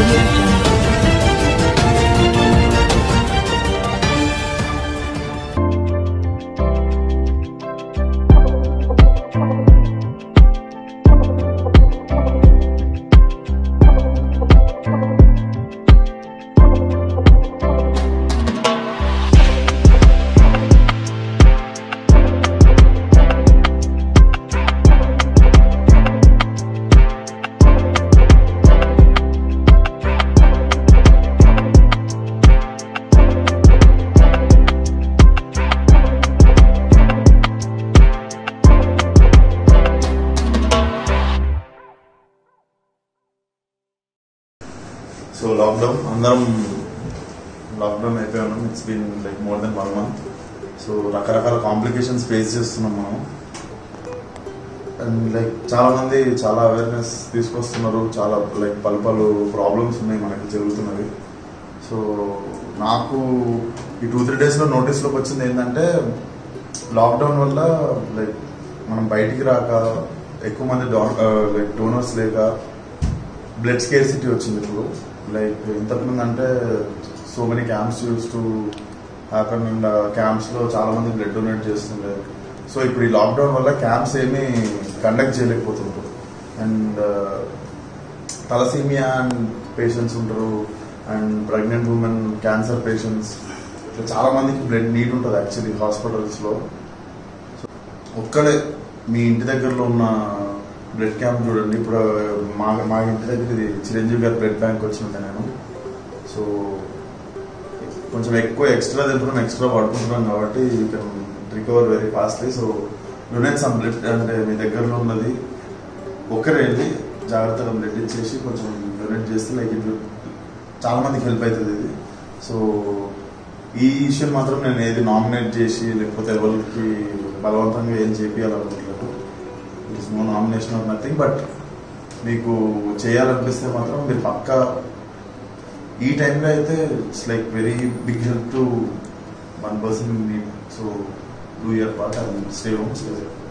So అందరం lockdown అయిపోయాను. It's been like more than 1 month. So రకరకాల కాంప్లికేషన్స్ ఫేస్ చేస్తున్నాం మనం. అండ్ లైక్ చాలా మంది చాలా అవేర్నెస్ తీసుకొస్తున్నారు. చాలా లైక్ పలు ప్రాబ్లమ్స్ ఉన్నాయి మనకి జరుగుతున్నవి. సో నాకు ఈ 2-3 daysలో నోటీస్లోకి వచ్చింది ఏంటంటే లాక్డౌన్ వల్ల లైక్ మనం బయటికి రాక, ఎక్కువ మంది లైక్ డోనర్స్ లేక బ్లడ్ స్కేర్సిటీ వచ్చింది ఇప్పుడు. లైక్ ఇంతకుముందు అంటే so many camps used to happen and క్యాంప్స్లో చాలా మంది బ్లడ్ డొనేట్ చేస్తుండే. సో ఇప్పుడు ఈ లాక్డౌన్ వల్ల క్యాంప్స్ ఏమీ కండక్ట్ చేయలేకపోతున్నారు. అండ్ తలసీమియా అండ్ పేషెంట్స్ ఉంటారు, and pregnant women, cancer patients, ఇట్లా చాలా మందికి బ్లడ్ నీడ్ ఉంటుంది యాక్చువల్లీ హాస్పిటల్స్లో. సో ఒక్కడే మీ ఇంటి దగ్గరలో ఉన్న బ్లడ్ క్యాంప్ చూడండి. ఇప్పుడు మా ఇంటి దగ్గర ఇది చిరంజీవి గారి బ్లడ్ బ్యాంక్ వచ్చిండే నేను. సో కొంచెం ఎక్కువ ఎక్స్ట్రా తింటున్నాం, ఎక్స్ట్రా పడుకుంటున్నాం కాబట్టి you can recover very fastly. So donate some blood, అంటే మీ దగ్గరలో ఉన్నది ఒక్కరే వెళ్ళి జాగ్రత్తగా బ్లడ్ ఇచ్చేసి కొంచెం డొనేట్ చేస్తే లైక్ ఇది చాలా మందికి హెల్ప్ అవుతుంది ఇది. సో ఈ విషయం మాత్రం నేను ఏది నామినేట్ చేసి లేకపోతే ఎవరికి బలవంతంగా ఏం చేయాలనుకుంటున్నాను. It is no nomination or nothing. But మీకు చేయాలనిపిస్తే మాత్రం మీరు పక్కా ఈ టైంలో అయితే it's like very big help to 1 person. So do your part and stay home, stay safe.